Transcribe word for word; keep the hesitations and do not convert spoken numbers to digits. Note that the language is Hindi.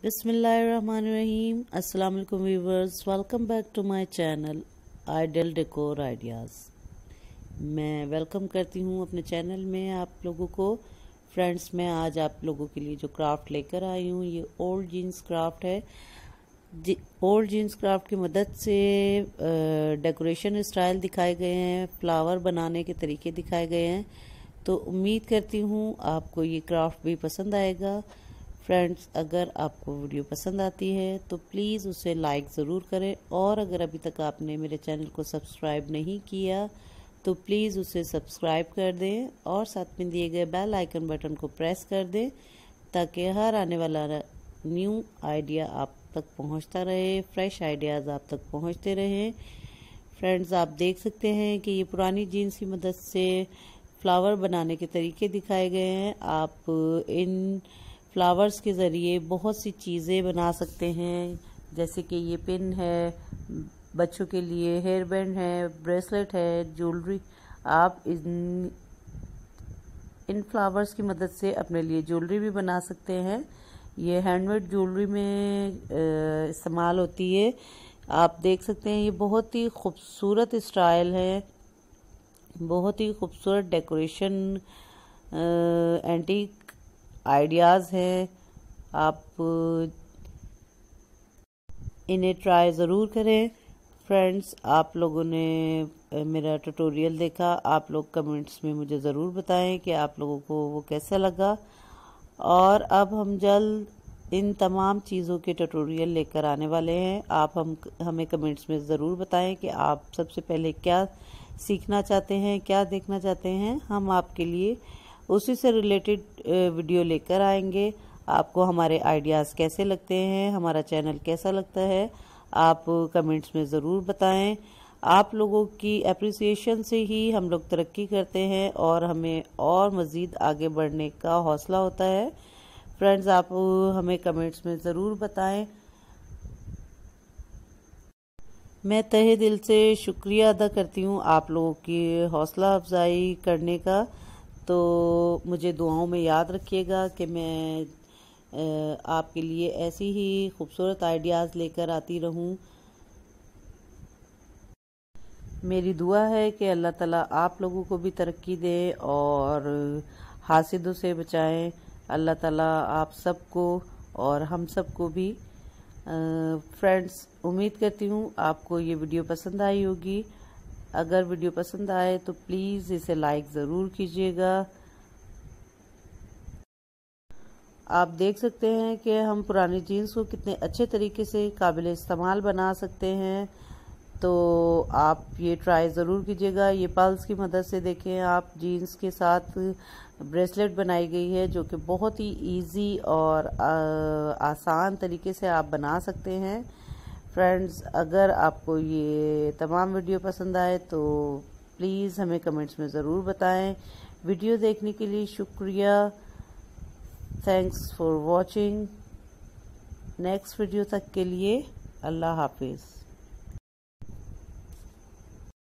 बिस्मिल्लाहिर्रहमानिर्रहीम। अस्सलाम वालेकुम viewers, welcome back to my channel ideal decor ideas. मैं वेलकम करती हूँ अपने चैनल में आप लोगों को। फ्रेंड्स, मैं आज आप लोगों के लिए जो क्राफ्ट लेकर आई हूँ ये ओल्ड जीन्स क्राफ्ट है। ओल्ड जीन्स क्राफ्ट की मदद से डेकोरेशन स्टाइल दिखाए गए हैं, फ्लावर बनाने के तरीके दिखाए गए हैं। तो उम्मीद करती हूँ आपको ये क्राफ्ट भी पसंद आएगा। फ्रेंड्स, अगर आपको वीडियो पसंद आती है तो प्लीज़ उसे लाइक ज़रूर करें, और अगर अभी तक आपने मेरे चैनल को सब्सक्राइब नहीं किया तो प्लीज़ उसे सब्सक्राइब कर दें और साथ में दिए गए बेल आइकन बटन को प्रेस कर दें ताकि हर आने वाला न्यू आइडिया आप तक पहुंचता रहे, फ्रेश आइडियाज़ आप तक पहुंचते रहें। फ्रेंड्स, आप देख सकते हैं कि ये पुरानी जीन्स की मदद से फ्लावर बनाने के तरीके दिखाए गए हैं। आप इन फ्लावर्स के ज़रिए बहुत सी चीज़ें बना सकते हैं, जैसे कि ये पिन है, बच्चों के लिए हेयर बैंड है, ब्रेसलेट है, ज्वेलरी। आप इन इन फ्लावर्स की मदद से अपने लिए ज्वेलरी भी बना सकते हैं। ये हैंडमेड ज्वेलरी में इस्तेमाल होती है। आप देख सकते हैं ये बहुत ही खूबसूरत स्टाइल है, बहुत ही खूबसूरत डेकोरेशन एंटीक आइडियाज़ हैं। आप इन्हें ट्राई ज़रूर करें। फ्रेंड्स, आप लोगों ने मेरा ट्यूटोरियल देखा, आप लोग कमेंट्स में मुझे ज़रूर बताएं कि आप लोगों को वो कैसा लगा। और अब हम जल्द इन तमाम चीज़ों के ट्यूटोरियल लेकर आने वाले हैं। आप हम हमें कमेंट्स में ज़रूर बताएं कि आप सबसे पहले क्या सीखना चाहते हैं, क्या देखना चाहते हैं। हम आपके लिए उसी से रिलेटेड वीडियो लेकर आएंगे। आपको हमारे आइडियाज़ कैसे लगते हैं, हमारा चैनल कैसा लगता है, आप कमेंट्स में ज़रूर बताएं। आप लोगों की अप्रिसिएशन से ही हम लोग तरक्की करते हैं और हमें और मज़ीद आगे बढ़ने का हौसला होता है। फ्रेंड्स, आप हमें कमेंट्स में ज़रूर बताएं। मैं तहे दिल से शुक्रिया अदा करती हूँ आप लोगों की हौसला अफजाई करने का। तो मुझे दुआओं में याद रखिएगा कि मैं आपके लिए ऐसी ही खूबसूरत आइडियाज़ लेकर आती रहूं। मेरी दुआ है कि अल्लाह ताला आप लोगों को भी तरक्की दे और हासिदों से बचाएं। अल्लाह ताला आप सबको और हम सबको भी। फ्रेंड्स, उम्मीद करती हूँ आपको ये वीडियो पसंद आई होगी। अगर वीडियो पसंद आए तो प्लीज़ इसे लाइक ज़रूर कीजिएगा। आप देख सकते हैं कि हम पुरानी जीन्स को कितने अच्छे तरीके से काबिल इस्तेमाल बना सकते हैं। तो आप ये ट्राई ज़रूर कीजिएगा। ये पल्स की मदद से देखें आप, जीन्स के साथ ब्रेसलेट बनाई गई है जो कि बहुत ही इजी और आ, आसान तरीके से आप बना सकते हैं। फ्रेंड्स, अगर आपको ये तमाम वीडियो पसंद आए तो प्लीज़ हमें कमेंट्स में ज़रूर बताएं। वीडियो देखने के लिए शुक्रिया। Thanks for watching. Next video तक के लिए अल्लाह हाफिज़।